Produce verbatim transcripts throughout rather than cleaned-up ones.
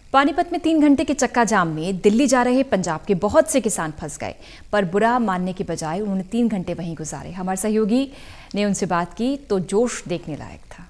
पानीपत में तीन घंटे के चक्का जाम में दिल्ली जा रहे पंजाब के बहुत से किसान फंस गए, पर बुरा मानने के बजाय उन्होंने तीन घंटे वहीं गुजारे। हमारे सहयोगी ने उनसे बात की तो जोश देखने लायक था।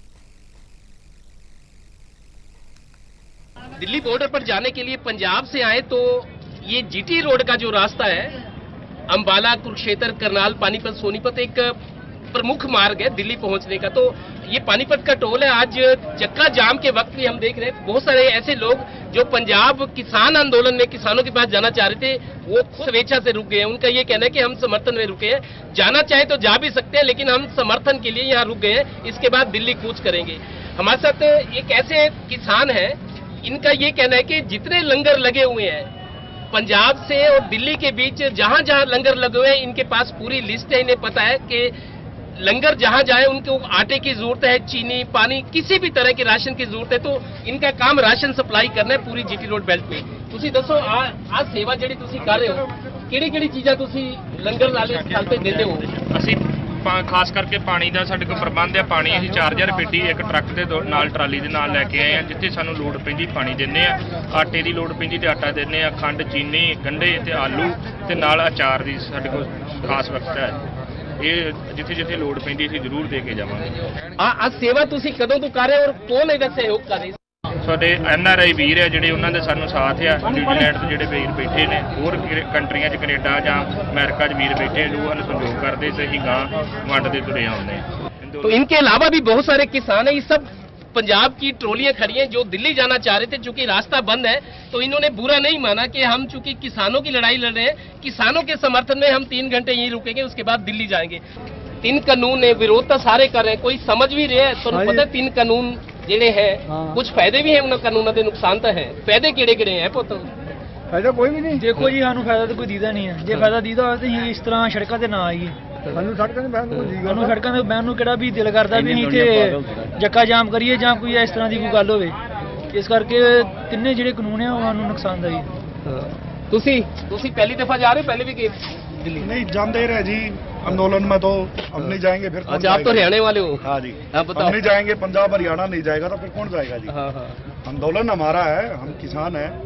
दिल्ली बॉर्डर पर जाने के लिए पंजाब से आए तो ये जीटी रोड का जो रास्ता है, अंबाला, कुरुक्षेत्र, करनाल, पानीपत, सोनीपत, एक प्रमुख मार्ग है दिल्ली पहुंचने का। तो ये पानीपत का टोल है। आज चक्का जाम के वक्त भी हम देख रहे हैं बहुत सारे ऐसे लोग जो पंजाब किसान आंदोलन में किसानों के पास जाना चाह रहे थे, वो स्वेच्छा से रुक गए हैं। उनका ये कहना है कि हम समर्थन में रुके हैं, जाना चाहे तो जा भी सकते हैं, लेकिन हम समर्थन के लिए यहाँ रुक गए हैं, इसके बाद दिल्ली कूच करेंगे। हमारे साथ एक ऐसे किसान है, इनका ये कहना है कि जितने लंगर लगे हुए हैं पंजाब से और दिल्ली के बीच, जहां जहां लंगर लगे हुए हैं, इनके पास पूरी लिस्ट है। इन्हें पता है कि लंगर जहां जाए उनको आटे की जरूरत है, चीनी, पानी, किसी भी तरह के राशन की जरूरत है। तो इनका काम राशन सप्लाई करना है पूरी जीटी रोड बेल्ट में। ਤੁਸੀਂ ਦੱਸੋ ਆ ਸੇਵਾ ਜਿਹੜੀ ਤੁਸੀਂ ਕਰ ਰਹੇ ਹੋ, ਕਿਹੜੀ ਕਿਹੜੀ ਚੀਜ਼ਾਂ ਤੁਸੀਂ ਲੰਗਰ ਵਾਲੇ ਸਥਾਨ ਤੇ ਦਿੰਦੇ ਹੋ? ਅਸੀਂ ਖਾਸ ਕਰਕੇ ਪਾਣੀ ਦਾ ਸਾਡੇ ਕੋਲ ਪ੍ਰਬੰਧ ਹੈ। ਪਾਣੀ ਅਸੀਂ ਚਾਰ ਹਜ਼ਾਰ ਪੇਟੀ ਇੱਕ ਟਰੱਕ ਦੇ ਨਾਲ, ਟਰਾਲੀ ਦੇ ਨਾਲ ਲੈ ਕੇ ਆਏ ਆ। ਜਿੱਥੇ ਸਾਨੂੰ ਲੋੜ ਪੈਂਦੀ ਪਾਣੀ ਦਿੰਦੇ ਆ, ਆਟੇ ਦੀ ਲੋੜ ਪੈਂਦੀ ਤੇ ਆਟਾ ਦਿੰਦੇ ਆ, ਖੰਡ, ਚੀਨੀ, ਗੰਢੇ ਤੇ ਆਲੂ ਤੇ ਨਾਲ ਅਚਾਰ ਦੀ ਸਾਡੇ ਕੋਲ ਖਾਸ ਵਕਤ ਹੈ। ਇਹ ਜਿੱਥੇ ਜਿੱਥੇ ਲੋੜ ਪੈਂਦੀ ਅਸੀਂ ਜ਼ਰੂਰ ਦੇ ਕੇ ਜਾਵਾਂਗੇ। ਆ ਆ ਸੇਵਾ ਤੁਸੀਂ ਕਦੋਂ ਤੋਂ ਕਰ ਰਹੇ ਹੋ ਔਰ ਕੌਣ ਇਹਦਾ ਸਹਿਯੋਗ ਕਰ ਰਿਹਾ? ਸਾਡੇ ਐਨ ਆਰ ਆਈ ਵੀਰ ਹੈ ਜਿਹੜੇ, ਉਹਨਾਂ ਦੇ ਸਾਨੂੰ ਸਾਥ ਆ। ਨਿਊਜ਼ੀਲੈਂਡ ਤੋਂ ਜਿਹੜੇ ਵੀਰ ਬੈਠੇ ਨੇ, ਹੋਰ ਕੰਟਰੀਆਂ 'ਚ, ਕੈਨੇਡਾ ਜਾਂ ਅਮਰੀਕਾ 'ਚ ਵੀਰ ਬੈਠੇ, ਜੋ ਸਾਨੂੰ ਸਹਿਯੋਗ ਕਰਦੇ ਤੇ ਅਸੀਂ ਗਾਂ ਵੰਡਦੇ ਤੁਰੇ ਆਉਂਦੇ। तो इनके अलावा भी बहुत सारे किसान हैं। ये सब पंजाब की ट्रॉलियां खड़ी हैं जो दिल्ली जाना चाह रहे थे। चूंकि रास्ता बंद है तो इन्होंने बुरा नहीं माना कि हम चूंकि किसानों की लड़ाई लड़ रहे हैं, किसानों के समर्थन में हम तीन घंटे यहीं रुकेंगे, उसके बाद दिल्ली जाएंगे। तीन कानून है, विरोध तो सारे कर रहे हैं, कोई समझ भी रहे हैं। तो पता तीन कानून जेड़े है, कुछ फायदे भी है उन कानूनों के, नुकसान तो है। फायदे केड़े केड़े हैं पुत? फायदा कोई भी नहीं। देखो जी, सानू फायदा तो कोई दीदा नहीं है। जे फायदा दीदा हो तो इस तरह सड़कों से ना आइए। ਸਾਨੂੰ ਸੜਕਾਂ ਤੇ ਬਹਿਣ ਨੂੰ ਸਾਨੂੰ ਸੜਕਾਂ ਤੇ ਬਹਿਣ ਨੂੰ ਕਿਹੜਾ ਵੀ ਦਿਲ ਕਰਦਾ ਵੀ ਅਸੀਂ ਇੱਥੇ ਜੱਕਾ ਜਾਮ ਕਰੀਏ ਜਾਂ ਕੋਈ ਇਸ ਤਰ੍ਹਾਂ ਦੀ ਕੋਈ ਗੱਲ ਹੋਵੇ। ਇਸ ਕਰਕੇ ਤਿੰਨੇ ਜਿਹੜੇ ਕਾਨੂੰਨ ਆ ਉਹ ਸਾਨੂੰ ਨੁਕਸਾਨਦਾਈ। ਤੁਸੀਂ ਤੁਸੀਂ ਪਹਿਲੀ ਦਫਾ ਜਾ ਰਹੇ ਹੋ? ਪਹਿਲੇ ਵੀ ਗਏ दिल्ली? नहीं, जानते ही रहे जी आंदोलन में, तो हम नहीं जाएंगे फिर। अच्छा, आप तो हरियाणा वाले हो? हाँ जी। आप बताओ। हम नहीं जाएंगे, पंजाब हरियाणा नहीं जाएगा तो फिर कौन जाएगा जी? हाँ हाँ। आंदोलन हमारा है, हम किसान हैं,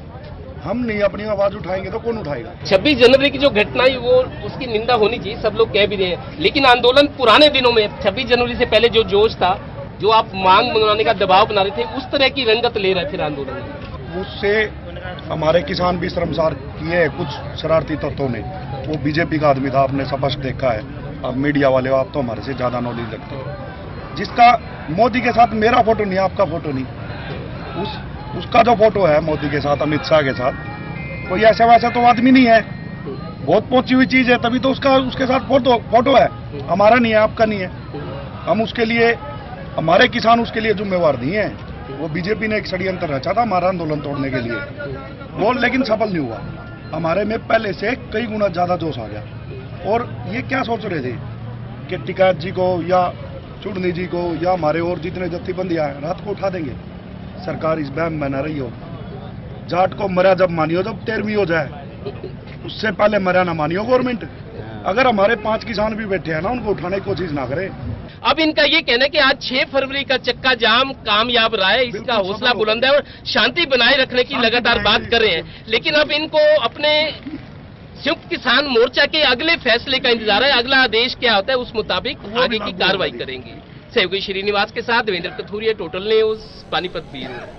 हम नहीं अपनी आवाज उठाएंगे तो कौन उठाएगा? छब्बीस जनवरी की जो घटना है वो उसकी निंदा होनी चाहिए, सब लोग कह भी रहे हैं। लेकिन आंदोलन पुराने दिनों में छब्बीस जनवरी से पहले जो जोश था, जो आप मांग मंगाने का दबाव बना रहे थे, उस तरह की रंगत ले रहे थे आंदोलन में। उससे हमारे किसान भी शर्मसार किए कुछ शरारती तत्वों ने। वो बीजेपी का आदमी था, आपने स्पष्ट देखा है। अब मीडिया वाले, आप तो हमारे से ज्यादा नॉलेज रखते हो। जिसका मोदी के साथ मेरा फोटो नहीं, आपका फोटो नहीं, उस उसका जो फोटो है मोदी के साथ, अमित शाह के साथ, कोई ऐसा वैसा तो आदमी नहीं है। बहुत पहुंची हुई चीज है, तभी तो उसका उसके साथ फोटो फोटो है। हमारा नहीं है, आपका नहीं है। हम उसके लिए, हमारे किसान उसके लिए जिम्मेवार नहीं है। वो बीजेपी ने एक षड्यंत्र रचा था हमारा आंदोलन तोड़ने के लिए, वो लेकिन सफल नहीं हुआ। हमारे में पहले से कई गुना ज्यादा जोश आ गया। और ये क्या सोच रहे थे कि टिकैत जी को या चुड़नी जी को या हमारे और जितने जत्थेबंदियां हैं रात को उठा देंगे। सरकार इस बहम में न रही हो। जाट को मरा जब मानियो जब तेरहवीं हो जाए, उससे पहले मरा ना मानियो गवर्नमेंट। अगर हमारे पांच किसान भी बैठे हैं ना, उनको उठाने की कोशिश ना करे। अब इनका ये कहना है कि आज छह फरवरी का चक्का जाम कामयाब रहा है, इसका हौसला बुलंद है और शांति बनाए रखने की लगातार बात कर रहे हैं। लेकिन अब इनको अपने संयुक्त किसान मोर्चा के अगले फैसले का इंतजार है। अगला आदेश क्या होता है, उस मुताबिक आगे की कार्रवाई करेंगे। सहयोगी श्रीनिवास के साथ Devendra Kathuria, total news, Panipat bureau.